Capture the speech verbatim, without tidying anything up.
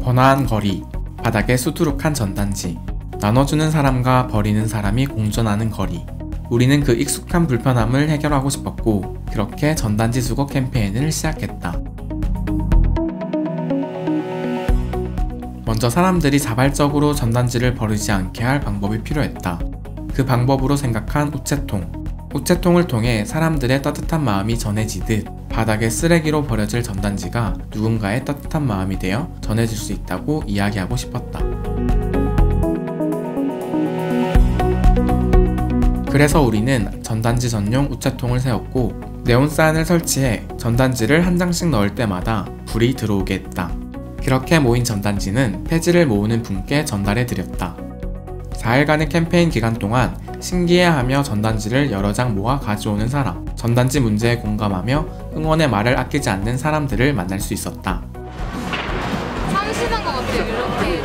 번화한 거리, 바닥에 수두룩한 전단지, 나눠주는 사람과 버리는 사람이 공존하는 거리. 우리는 그 익숙한 불편함을 해결하고 싶었고, 그렇게 전단지 수거 캠페인을 시작했다. 먼저 사람들이 자발적으로 전단지를 버리지 않게 할 방법이 필요했다. 그 방법으로 생각한 우체통. 우체통을 통해 사람들의 따뜻한 마음이 전해지듯 바닥에 쓰레기로 버려질 전단지가 누군가의 따뜻한 마음이 되어 전해질 수 있다고 이야기하고 싶었다. 그래서 우리는 전단지 전용 우체통을 세웠고 네온사인을 설치해 전단지를 한 장씩 넣을 때마다 불이 들어오게 했다. 그렇게 모인 전단지는 폐지를 모으는 분께 전달해 드렸다. 사일간의 캠페인 기간 동안 신기해하며 전단지를 여러 장 모아 가져오는 사람, 전단지 문제에 공감하며 응원의 말을 아끼지 않는 사람들을 만날 수 있었다. 참신한 것 같아요. 이렇게